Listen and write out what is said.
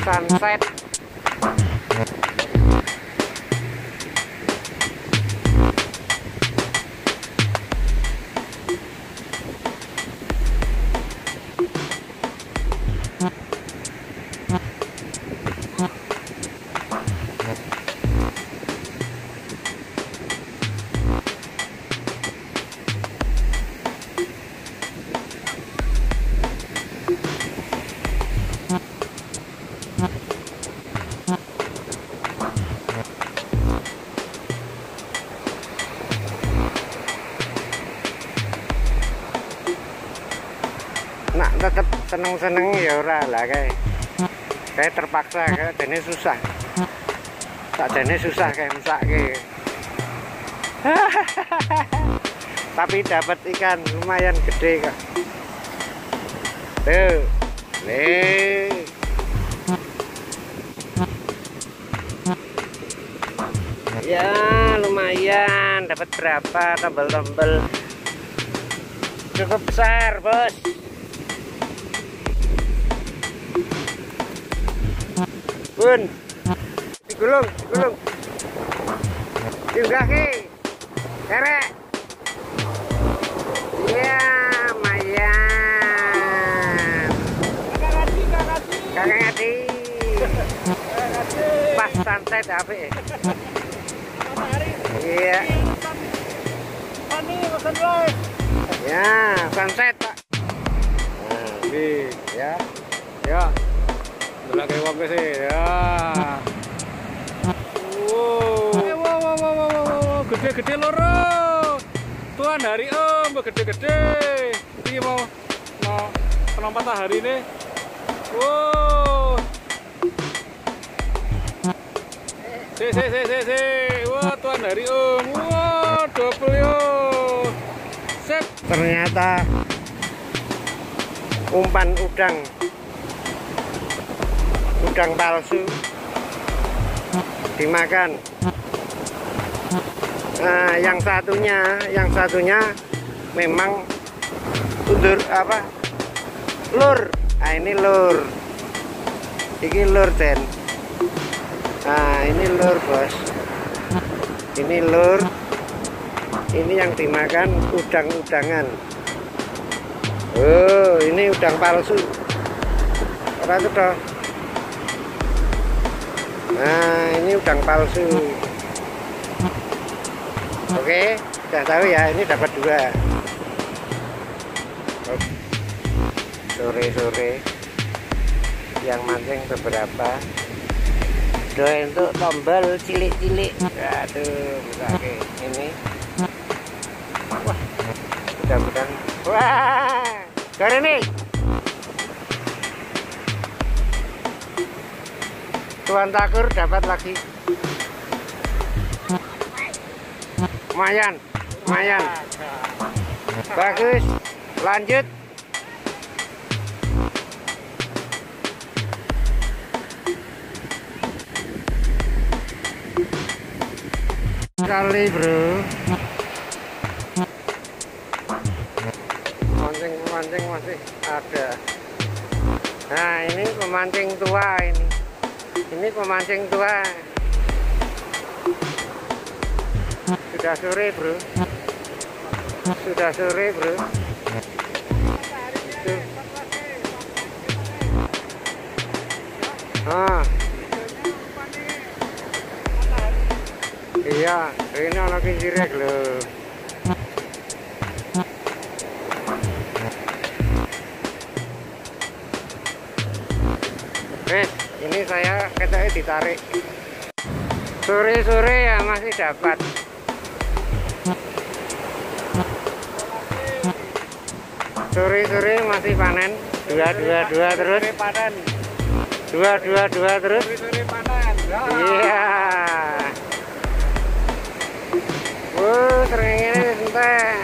sunset. Nak tetep seneng-seneng ya ora lah kayak terpaksa kayak dene susah. Tak dene susah kayak mesake. Tapi dapat ikan lumayan gede kok. Tuh. Nih. Ya lumayan dapat berapa tombol-tombol. Cukup besar, Bos. Bun, digulung. Diunggah ki. Kerek. Iya, lumayan. Kakak ngadi. Pas sunset apik. Iya. Ya, sunset, Pak. Nah, ya. Ya. Delok ke wong sih ya. Wow, gede-gede loro. Tuan hari Om, gede-gede. Iki mau penampat hari ini. Wow. Si. Wah, Tuan hari Om. Wah, double yo. Sip. Ternyata umpan udang palsu dimakan. Nah, yang satunya memang undur apa? Lur. Nah, ini lur. Ini lur, Den. Nah, ini lur, Bos. Ini lur. Ini yang dimakan udang-udangan. Oh, ini udang palsu. Ora itu toh. Nah, ini udang palsu. Oke, sudah tahu ya, ini dapat 2. Sore-sore yang mancing beberapa. Doain untuk tombol cilik-cilik. Aduh, oke, ini. Wah, mudah-mudahan. Wah, gara nih. Tuan Takur dapat lagi. Lumayan. Bagus. Lanjut. Kali, Bro. Pemancing masih ada. Nah, ini pemancing tua ini. Ini pemancing tua. Sudah sore, Bro. Ah. Iya, ini anak kincirek loh. Ini saya ketoknya ditarik. Sore-sore ya masih dapat. Sore-sore masih panen. Dua terus. Dua terus. Iya. Sering ini santai.